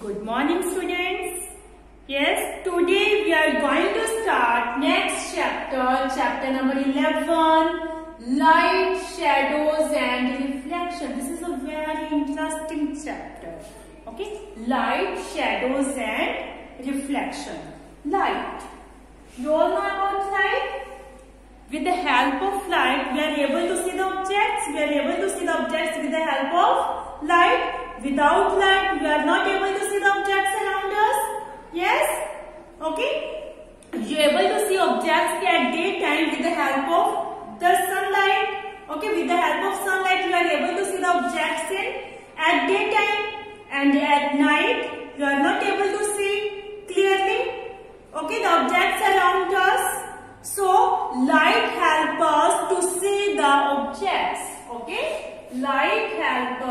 Good morning, students. Yes, today we are going to start next chapter, chapter number 11, Light, Shadows and Reflection. This is a very interesting chapter. Okay, Light, Shadows and Reflection. Light. You all know about light? With the help of light, we are able to see the objects. We are able to see the objects with the help of light. Without light, we are not able to see the objects around us. Yes? Okay? You are able to see objects at daytime with the help of the sunlight. Okay? With the help of sunlight, you are able to see the objects at daytime. And at night, you are not able to see clearly. Okay? The objects around us. So, light helps us to see the objects. Okay? Light helps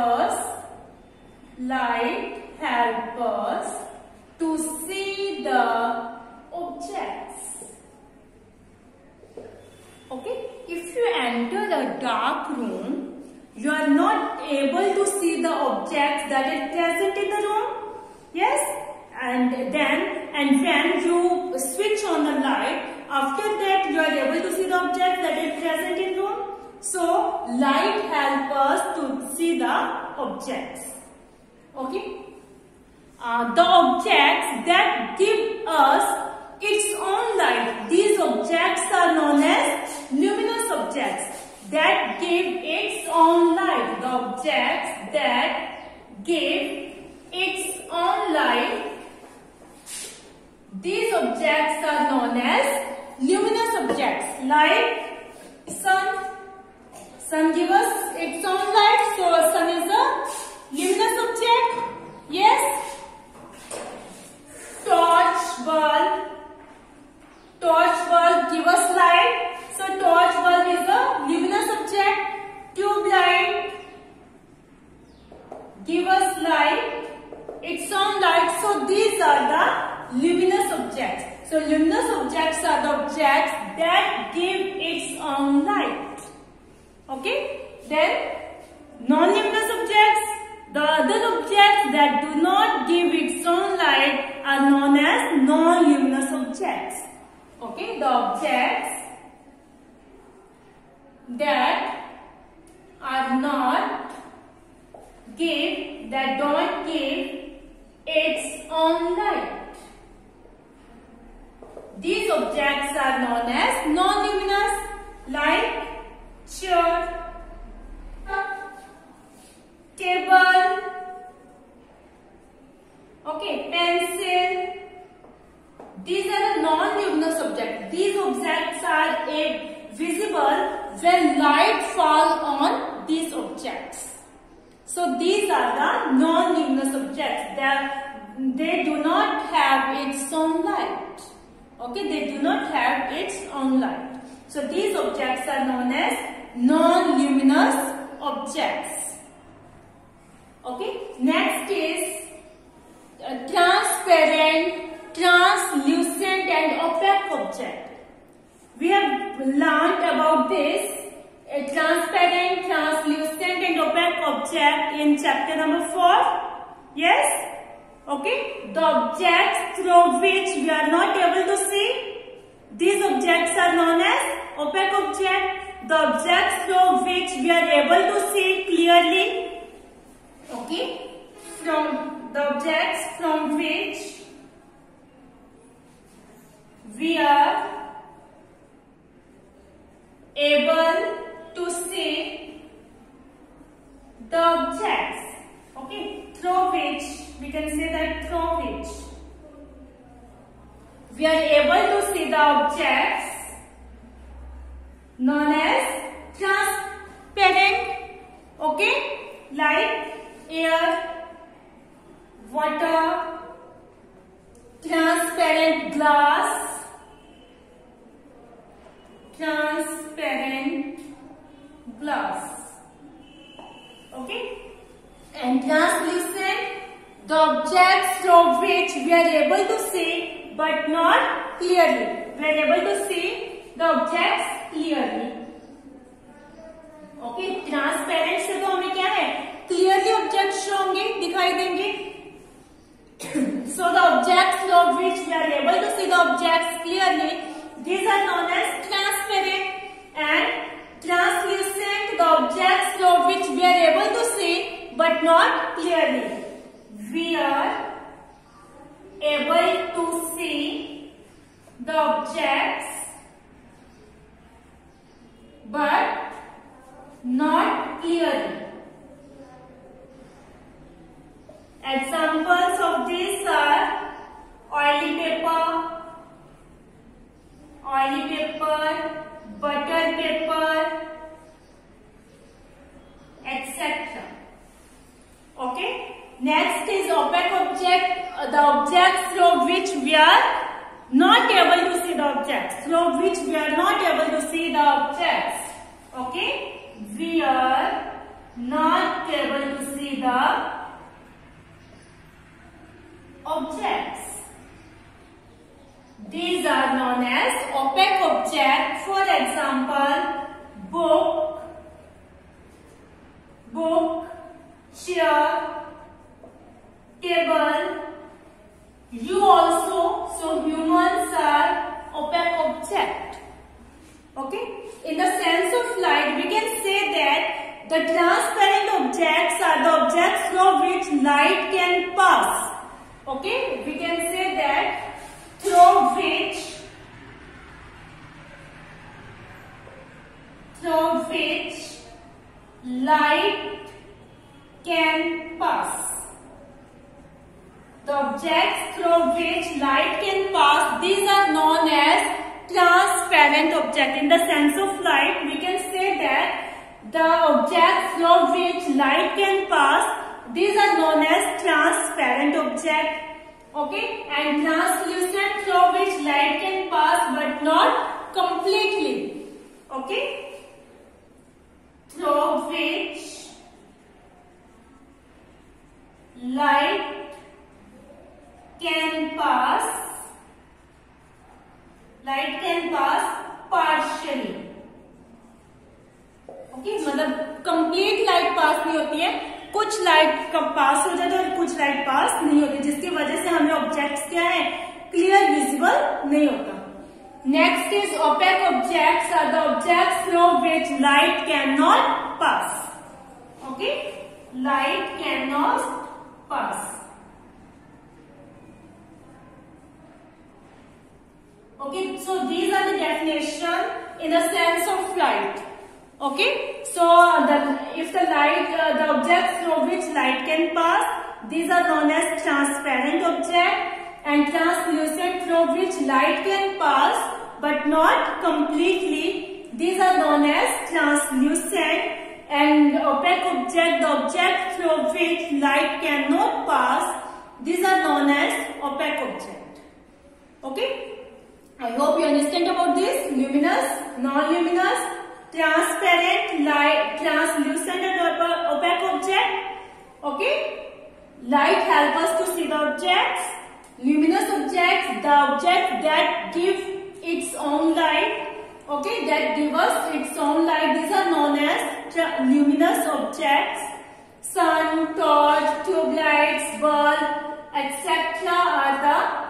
us to see the objects. Okay? If you enter a dark room, you are not able to see the objects that are present in the room. Yes? And when you switch on the light, after that you are able to see the objects that are present in room. So, light helps us to see the objects. Okay? The objects that give us its own light. These objects are known as luminous objects that give its own light. The objects that give its own light. These objects are known as luminous objects, like sun. Sun gives us its own light, so sun is a luminous object. Yes. Torch bulb gives us light, so torch bulb is a luminous object. Tube light gives us light, its own light, so these are the luminous objects. So luminous objects are the objects that give its own light. Okay? Then non-luminous objects, the other objects that do not give its own light are known as non-luminous objects. Okay? The objects that don't give its own light. These objects are known as non-luminous, like chair, table, okay, pencil. These are the non-luminous objects. These objects are visible when light falls on these objects. So these are the non-luminous objects. They do not have its own light. Okay, they do not have its own light. So these objects are known as non-luminous objects. Okay, next is transparent, translucent and opaque object. We have learned about this transparent, translucent and opaque object in chapter number 4. Yes? Okay, the objects through which we are not able to see, these objects are known as opaque object. The objects through which we are able to see clearly, okay, from the objects from which we are able to see the objects, okay, through which we can say that through which we are able to see the objects known as transparent, okay, like air, water, transparent glass, okay, and translucent, the objects through which we are able to see but not clearly. We are able to see the objects clearly. Okay, transparent से तो हमें क्या है, clearly object show होंगे, दिखाई देंगे. which we are able to see the objects clearly, these are known as transparent. And translucent, the objects through which we are able to see but not clearly. We are able to see the objects but not clearly. Examples of these are oily paper, butter paper, etc. Okay. Next is opaque object, the objects through which we are not able to see the objects. Through which we are not able to see the objects. Okay. We are not able to see the objects. These are known as opaque objects. For example, book, chair, table. You also. So humans are opaque object. Okay. In the sense of light, we can say that the transparent objects are the objects through which light can pass. Okay. We can say that through which light can pass. The objects through which light can pass, these are known as transparent objects. In the sense of light, we can say that the objects through which light can pass, these are known as transparent objects. Okay, and translucent, through which light can pass but not completely. Okay, through which light can pass partially. Okay, मतलब complete light pass नहीं होती है, कुछ light का पास हो जाता है और कुछ लाइट पास नहीं होती, जिसकी वजह से हमें ऑब्जेक्ट्स क्या है, क्लियर विजिबल नहीं होता. Next is opaque objects are the objects through which light can not pass. Okay, light can not pass. Okay, so these are the definition in the sense of light. Okay, so if the light, the objects through which light can pass, these are known as transparent object, and translucent through which light can pass but not completely, these are known as translucent. And opaque object, the object through which light cannot pass, these are known as opaque object. Okay. I hope you understand about this. Luminous, non-luminous, transparent, light, translucent and opaque object. Okay. Light help us to see the objects. Luminous objects, the object that give its own light. Okay, that give us its own light. These are known as luminous objects. Sun, torch, tube lights, bulb, etc. are the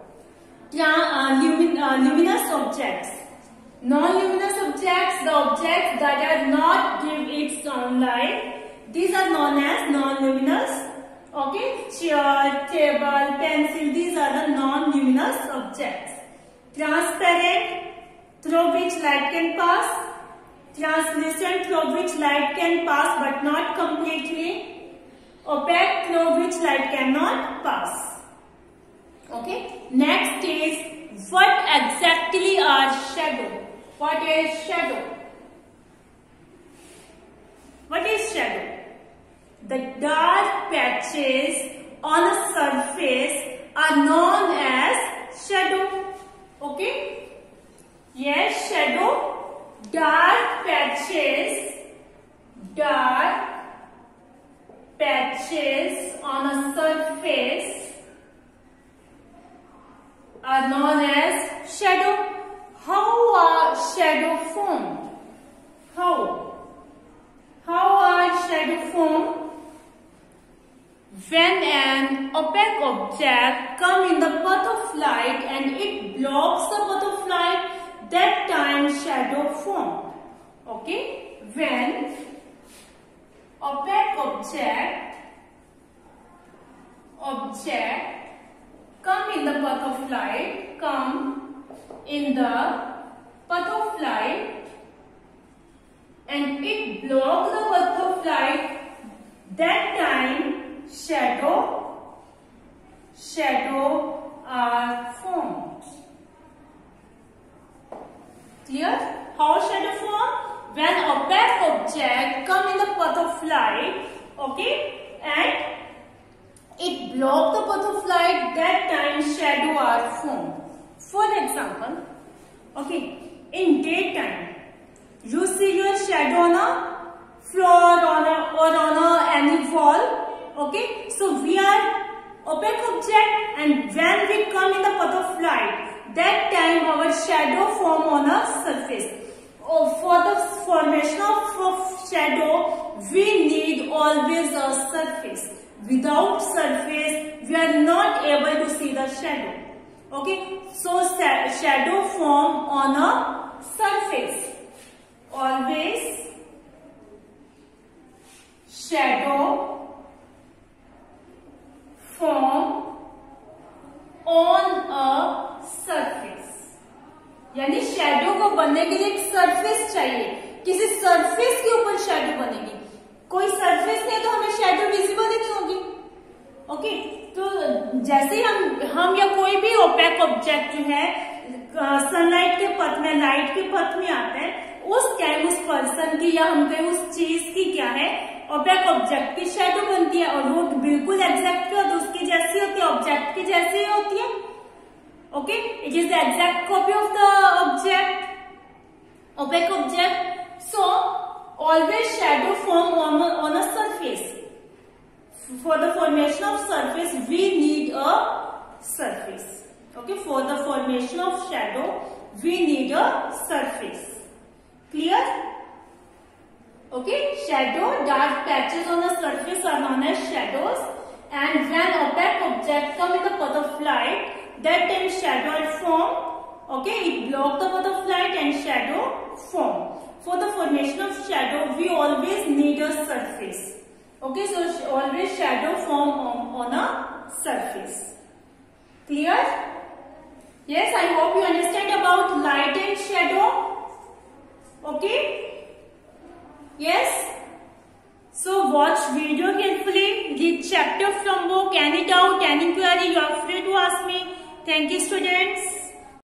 luminous objects. Non-luminous objects, the objects that are not give its own light, these are known as non-luminous. Okay, chair, table, pencil, these are the non-luminous objects. Transparent, through which light can pass. Translucent, through which light can pass but not completely. Opaque, through which light cannot pass. Okay, next is what exactly are shadow? What is shadow? What is shadow? The dark patches on a surface are known as shadow. Okay? Yes, shadow. Dark patches on a surface are known as shadow. How are shadow formed? How are shadow formed? When an opaque object comes in the path of light and it blocks the path of light, that time shadow formed. Okay? When opaque object come in the path of light, and it blocks the path of light, that time shadow are formed. Clear? How shadow form? When opaque object come in the path of light, okay, and it block the path of light, that time shadow are formed. For example, okay, in daytime, you see your shadow on a floor or on any wall. Okay, so we are opaque object, and when we come in the path of light, that time our shadow form on a surface. For the formation of shadow, we need always a surface. Without surface, we are not able to see the shadow. Okay, so shadow form on a surface. Always shadow form on a surface. यानी shadow को बनने के लिए एक surface चाहिए, किसी surface के ऊपर शैडो बनेगी. कोई सरफेस नहीं तो हमें शैडो विजिबल ही नहीं होगी. ओके, तो जैसे हम या कोई भी ओपेक ऑब्जेक्ट जो है सनलाइट के पथ में, लाइट के पथ में आते हैं, उस टाइम उस पर्सन की या हम कहें उस चीज की क्या है, ओपेक ऑब्जेक्ट की शैडो बनती है. और वो बिल्कुल एग्जैक्ट क्या होती है, उसकी जैसी होती है, ऑब्जेक्ट की जैसी ही होती है. Okay, it is the exact copy of the object, opaque object. So always shadow form on a surface. For the formation of surface, we need a surface. Okay, for the formation of shadow, we need a surface. Clear? Okay, shadow, dark patches on the surface are known as shadows. And when opaque object come in the path of light, that time shadow are formed. Okay, it blocks the path of light and shadow form. For the formation of shadow, we always need a surface. Okay, so always shadow form on a surface. Clear? Yes, I hope you understand about light and shadow. Okay? Yes? So watch video carefully, read chapter from book. Any doubt, any query, you are free to ask me. Thank you, students.